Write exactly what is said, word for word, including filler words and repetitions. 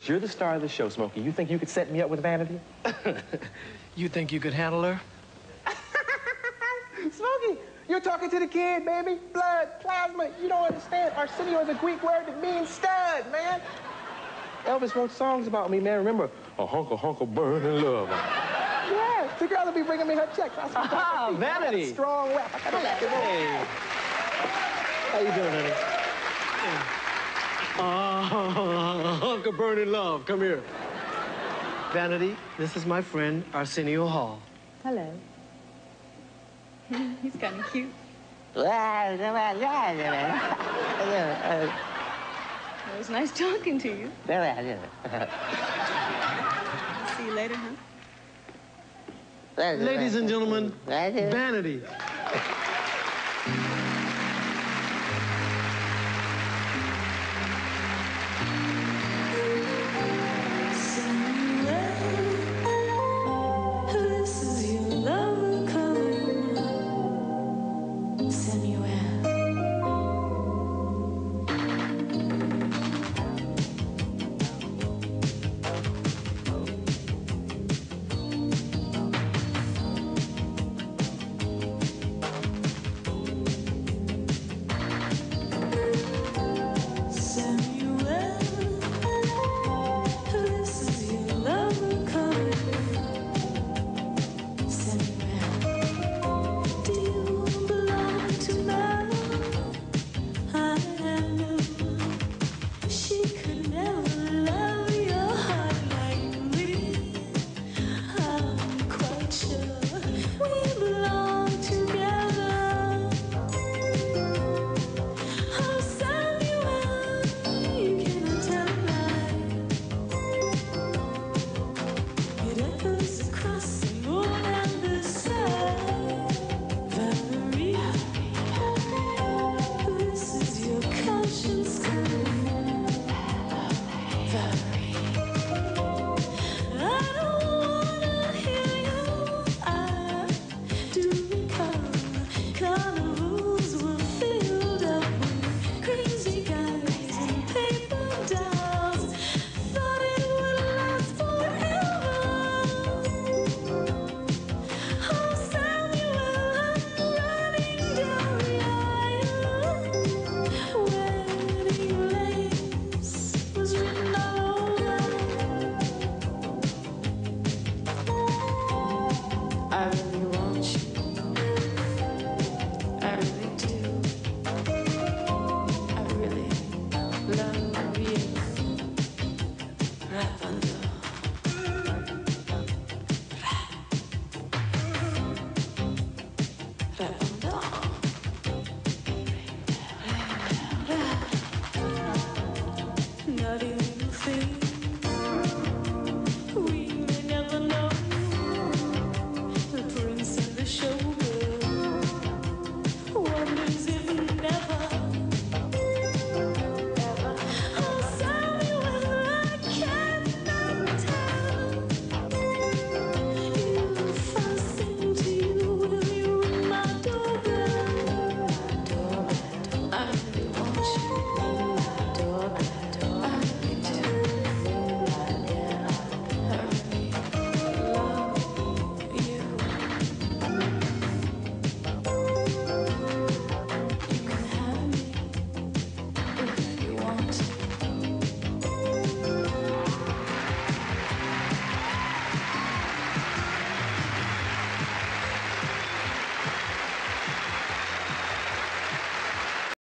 You're the star of the show, Smokey. You think you could set me up with Vanity? You think you could handle her? Smokey, you're talking to the kid, baby. Blood, plasma. You don't understand. Arsenio is a Greek word that means stud, man. Elvis wrote songs about me, man. Remember, a hunk of hunk of burning love. Yeah, the girl will be bringing me her checks. Ah, Vanity. Strong rap. I got Hey. How you doing, honey? Ah, uh, hunk of burning love. Come here. Vanity, this is my friend, Arsenio Hall. Hello. He's kind of cute. It was nice talking to you. See you later, huh? Ladies and gentlemen, Vanity. I really want you. I really do. I really love you. Rapunzel. Rapunzel. Naughty little thing.